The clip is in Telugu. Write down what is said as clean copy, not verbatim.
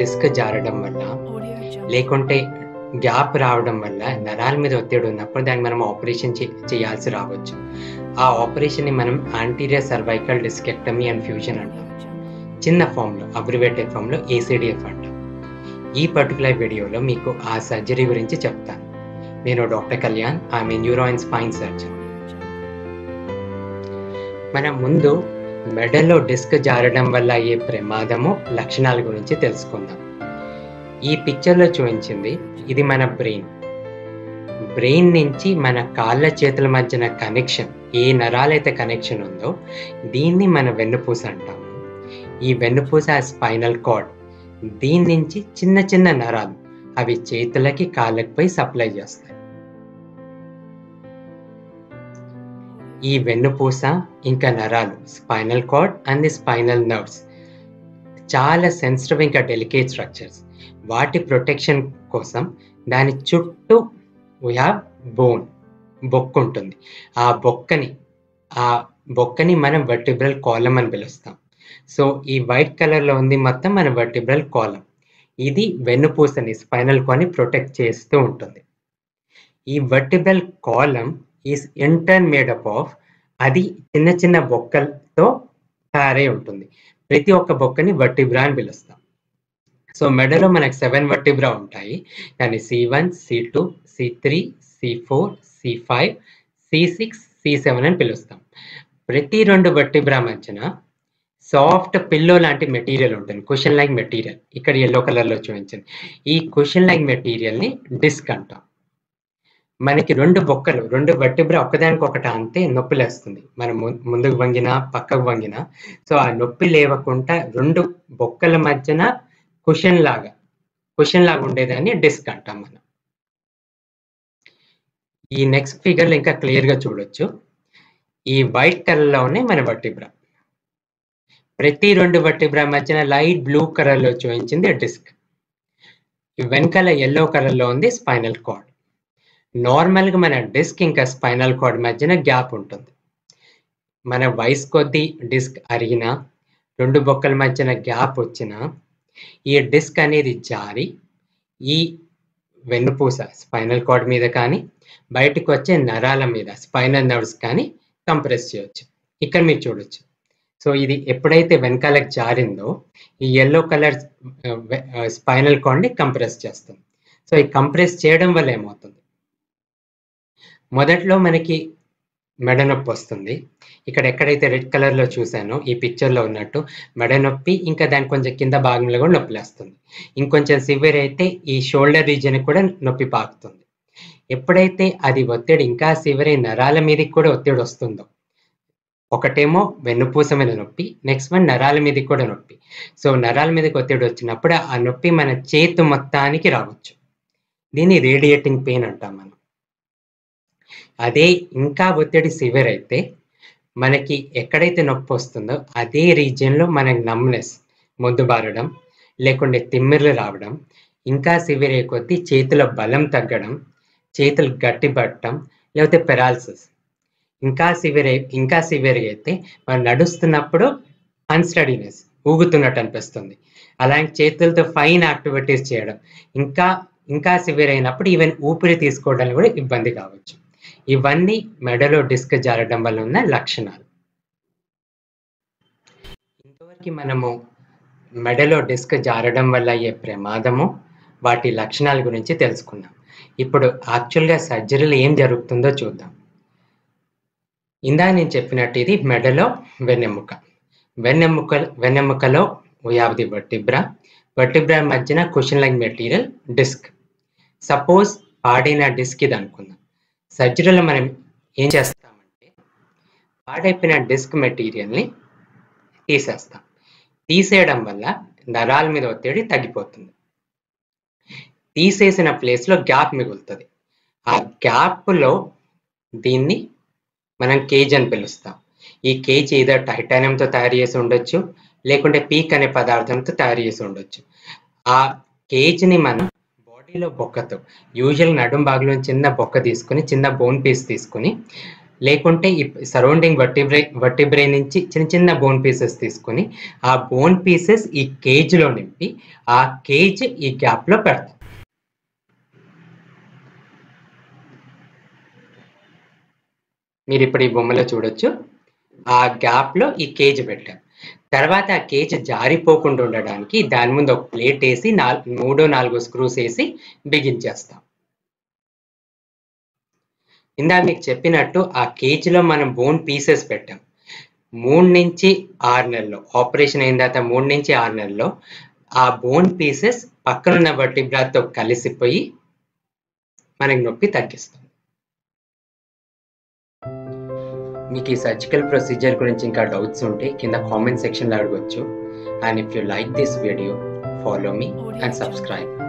డిస్క్ జారడం వల్ల లేకుంటే గ్యాప్ రావడం వల్ల నరాల మీద ఒత్తిడి ఉన్నప్పుడు దాన్ని మనం ఆపరేషన్ చేయాల్సి రావచ్చు. ఆ ఆపరేషన్ని మనం anterior cervical discectomy and fusion అంటాం. చిన్న ఫామ్లో అబ్రివేటెడ్ ఫామ్లో ACDF అంటాం. ఈ పర్టికులర్ వీడియోలో మీకు ఆ సర్జరీ గురించి చెప్తాను. నేను doctor Kalyan, I'm a neuro and spine surgeon. మనం ముందు మెడలో డిస్క్ జారడం వల్ల అయ్యే ప్రమాదము లక్షణాల గురించి తెలుసుకుందాం. ఈ పిక్చర్లో చూపించింది ఇది మన బ్రెయిన్ నుంచి మన కాళ్ళ చేతుల మధ్యన కనెక్షన్, ఏ నరాలైతే కనెక్షన్ ఉందో దీన్ని మన వెన్నుపూస అంటాము. ఈ వెన్నుపూస స్పైనల్ కార్డ్, దీని నుంచి చిన్న చిన్న నరాలు అవి చేతులకి కాళ్ళకి పోయి సప్లై చేస్తాయి. ఈ వెన్నుపూస ఇంకా నరాలు, spinal cord and the spinal nerves చాలా సెన్సిటివ్ ఇంకా డెలికేట్ స్ట్రక్చర్స్. వాటి ప్రొటెక్షన్ కోసం దాని చుట్టూ వీ హ్యావ్ బొక్క ఉంటుంది. ఆ బొక్కని మనం వర్టిబ్రల్ కాలమ్ అని పిలుస్తాం. సో ఈ వైట్ కలర్లో ఉంది మొత్తం మన వర్టిబ్రల్ కాలమ్. ఇది వెన్నుపూసని, స్పైనల్ కార్డ్ని ప్రొటెక్ట్ చేస్తూ ఉంటుంది. ఈ vertebral column is in turn made up of, అది చిన్న చిన్న బొక్కలతో తయారై ఉంటుంది. ప్రతి ఒక్క బొక్కని వర్టిబ్రా అని పిలుస్తాం. సో మెడలో మనకు 7 వర్టిబ్రా ఉంటాయి. కానీ C1, C2, C3, C4, C5, C6, C7 అని పిలుస్తాం. ప్రతి 2 వర్టిబ్రా మధ్యన సాఫ్ట్ పిల్లో లాంటి మెటీరియల్ ఉంటుంది, కుషన్ లైక్ మెటీరియల్. ఇక్కడ ఎల్లో కలర్లో చూపించింది. ఈ కుషన్ లైక్ మెటీరియల్ని డిస్క్ అంటాం. మనకి 2 వర్టిబ్రా ఒకదానికొకటి అంతే నొప్పి లేస్తుంది, మనం ముందుకు వంగినా పక్కకు వంగినా. సో ఆ నొప్పి లేవకుండా 2 బొక్కల మధ్యన కుషన్ లాగా ఉండేదాన్ని డిస్క్ అంటాం మనం. ఈ నెక్స్ట్ ఫిగర్లో ఇంకా క్లియర్గా చూడొచ్చు. ఈ వైట్ కలర్లో ఉన్నాయి మన వర్టిబ్రా. ప్రతి 2 వర్టిబ్రా మధ్యన లైట్ బ్లూ కలర్లో చూపించింది డిస్క్. వెనకాల ఎల్లో కలర్లో ఉంది స్పైనల్ కార్డ్. నార్మల్గా మన డిస్క్ ఇంకా స్పైనల్ కార్డ్ మధ్యన గ్యాప్ ఉంటుంది. మన వయసు కొద్దీ డిస్క్ అరిగినా, 2 బొక్కల మధ్యన గ్యాప్ వచ్చినా ఈ డిస్క్ అనేది జారి ఈ వెన్నుపూస స్పైనల్ కార్డ్ మీద కానీ బయటకు వచ్చే నరాల మీద స్పైనల్ నర్వ్స్ కానీ కంప్రెస్ చేయొచ్చు. ఇక్కడ మీరు చూడొచ్చు. సో ఇది ఎప్పుడైతే వెనకాలకు జారిందో ఈ ఎల్లో కలర్ స్పైనల్ కార్డ్ని కంప్రెస్ చేస్తుంది. సో ఈ కంప్రెస్ చేయడం వల్ల ఏమవుతుంది, మొదట్లో మనకి మెడ నొప్పి వస్తుంది. ఇక్కడ ఎక్కడైతే రెడ్ కలర్లో చూసానో ఈ పిక్చర్లో ఉన్నట్టు మెడ నొప్పి, ఇంకా దాని కొంచెం కింద భాగంలో కూడా నొప్పి లేస్తుంది. ఇంకొంచెం సివియర్ అయితే ఈ షోల్డర్ రీజియన్ కూడా నొప్పి పాకుతుంది. ఎప్పుడైతే అది ఒత్తిడి ఇంకా సివియర్ అయి నరాల మీదకి కూడా ఒత్తిడి వస్తుందో, ఒకటేమో వెన్నుపూస మీద నొప్పి, నెక్స్ట్ వన్ నరాల మీదకి కూడా నొప్పి. సో నరాల మీదకి ఒత్తిడి వచ్చినప్పుడు ఆ నొప్పి మన చేతు మొత్తానికి రావచ్చు. దీన్ని రేడియేటింగ్ పెయిన్ అంటాం మనం. అదే ఇంకా ఒత్తిడి సివియర్ అయితే మనకి ఎక్కడైతే నొప్పి వస్తుందో అదే రీజియన్లో మనకి నమ్నెస్, మొద్దుబారడం, లేకుంటే తిమ్మిర్లు రావడం, ఇంకా సివియర్ అయ్యే కొద్దీ చేతుల బలం తగ్గడం, చేతులు గట్టి పట్టడం, లేకపోతే పెరాలసిస్. ఇంకా సివియర్ అయితే మనం నడుస్తున్నప్పుడు అన్స్టడీనెస్, ఊగుతున్నట్టు అనిపిస్తుంది. అలాంటి చేతులతో ఫైన్ యాక్టివిటీస్ చేయడం, ఇంకా సివియర్ అయినప్పుడు ఈవెన్ ఊపిరి తీసుకోవడానికి కూడా ఇబ్బంది కావచ్చు. ఇవన్నీ మెడలో డిస్క్ జారడం వల్ల ఉన్న లక్షణాలు. ఇంతవరకు మనము మెడలో డిస్క్ జారడం వల్ల అయ్యే ప్రమాదము, వాటి లక్షణాల గురించి తెలుసుకున్నాం. ఇప్పుడు యాక్చువల్గా సర్జరీలో ఏం జరుగుతుందో చూద్దాం. ఇందాక నేను చెప్పినట్టు ఇది మెడలో వెన్నెముకలో we have the vertebra మధ్యన cushion like material disc. Suppose పాడైన డిస్క్ ఇది అనుకుందాం. సర్జరీలో మనం ఏం చేస్తామంటే పాడైపోయిన డిస్క్ మెటీరియల్ని తీసేస్తాం. తీసేయడం వల్ల నరాల మీద ఒత్తిడి తగ్గిపోతుంది. తీసేసిన ప్లేస్లో గ్యాప్ మిగులుతుంది. ఆ గ్యాప్లో దీన్ని మనం కేజ్ అని పిలుస్తాం. ఈ కేజ్ ఏదో టైటానియంతో తయారు చేసి ఉండొచ్చు, లేకుంటే పీక్ అనే పదార్థంతో తయారు చేసి ఉండొచ్చు. ఆ కేజ్ని మనం బాడీలో బొక్కతో, యూజువల్ నడుం భాగంలో చిన్న బొక్క తీసుకుని, చిన్న బోన్ పీస్ తీసుకుని లేకుంటే ఈ సరౌండింగ్ వర్టిబ్రే నుంచి చిన్న చిన్న బోన్ పీసెస్ తీసుకొని ఆ బోన్ పీసెస్ ఈ కేజ్లో నింపి ఆ కేజ్ ఈ గ్యాప్లో పెడతాం. మీరు ఇప్పుడు ఈ బొమ్మలో చూడొచ్చు, ఆ గ్యాప్లో ఈ కేజ్ పెట్టాం. తర్వాత ఆ కేజ్ జారిపోకుండా ఉండడానికి దాని ముందు ఒక ప్లేట్ వేసి 3-4 స్క్రూస్ వేసి బిగించేస్తాం. ఇందాక మీకు చెప్పినట్టు ఆ కేజ్లో మనం బోన్ పీసెస్ పెట్టాం. 3 నుంచి 6 నెలల్లో ఆపరేషన్ అయిన తర్వాత 3 నుంచి 6 నెలల్లో ఆ బోన్ పీసెస్ పక్కనున్న వర్టిబ్రాతో కలిసిపోయి మనకి నొప్పి తగ్గిస్తుంది. మీకు ఈ సర్జికల్ ప్రొసీజర్ గురించి ఇంకా డౌట్స్ ఉంటే కింద కామెంట్ సెక్షన్లో అడగొచ్చు. And if you like this video, follow me and subscribe.